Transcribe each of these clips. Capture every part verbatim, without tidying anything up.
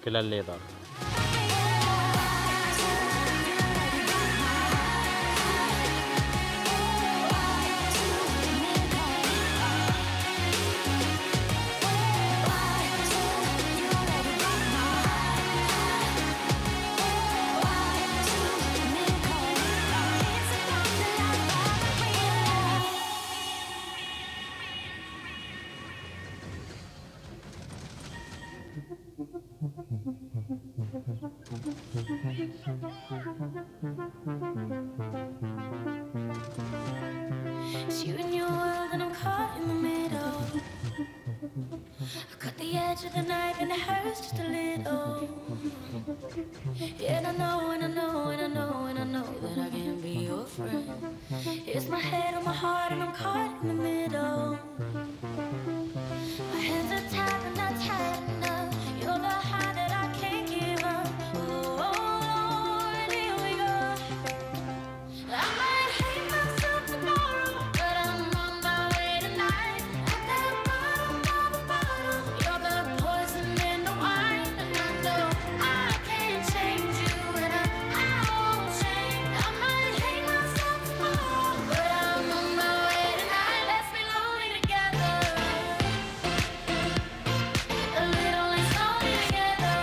పిల్లలు It's you and your world and I'm caught in the middle. I cut the edge of the knife and it hurts just a little. And I know, and I know, and I know, and I know that I can't be your friend. It's my head on my heart and I'm caught in the middle. My hands are tied but not tight enough. You're the high that I can't give up. Oh, Lord, here we go. I might hate myself tomorrow, but I'm on my way tonight. At the bottom of the bottle, you're the poison in the wine. And I know I can't change you, and I, I won't change. I might hate myself tomorrow, but I'm on my way tonight. Let's be lonely together, a little less lonely together.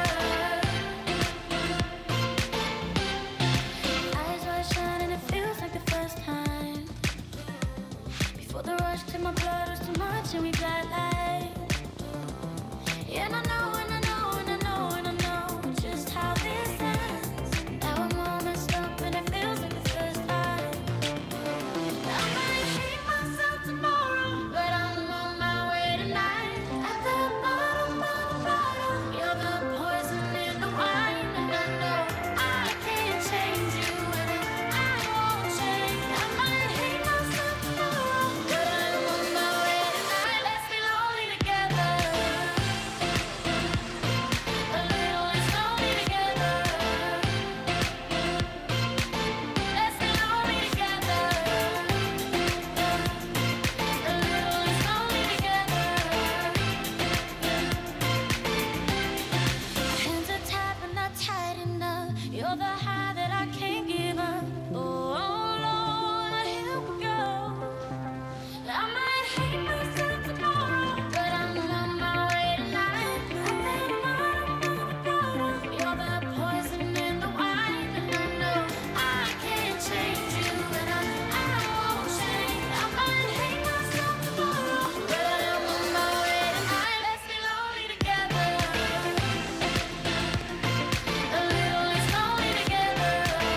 Eyes wide shut and it feels like the first time. Before the rush to my blood was too much and we got light. Yeah, and I know, and I know, and I know, and I know just how this ends. Now I'm all messed up and it feels like the first time. I might hate myself tomorrow, but I'm on my way tonight. At the bottom of the bottle, you're the poison in the wine. And I know I can't change you, and I, I won't change. I might hate myself tomorrow, but I'm on my way tonight. Let's be lonely together, a little less lonely together. Let's be lonely together, a little less lonely together. Hands are tied but not tight enough. You're the high that I can't give up. Oh, Lord, here we go. I might hate myself tomorrow, but I'm on my way tonight. At the bottom of the bottle, you're the poison in the wine. And I know I can't change you, and I, I won't change. I might hate myself tomorrow, but I'm on my way tonight. Let's be lonely together, a little less lonely together.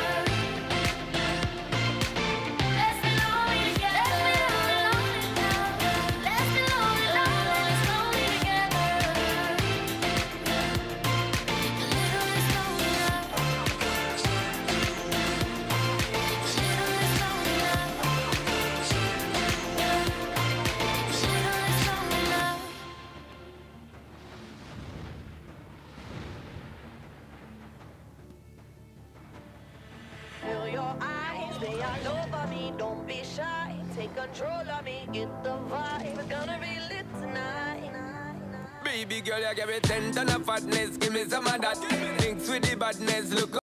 Let's be lonely together, let's be lonely, lonely, less lonely together. A little less lonely love, a little less lonely love, a little less lonely love. Feel your eyes, they all over me. Don't be shy, take control of me. Get the vibe, it's gonna be lit tonight. Baby girl, you give me ten ton of fatness. Give me some of that. Mix with the badness. Look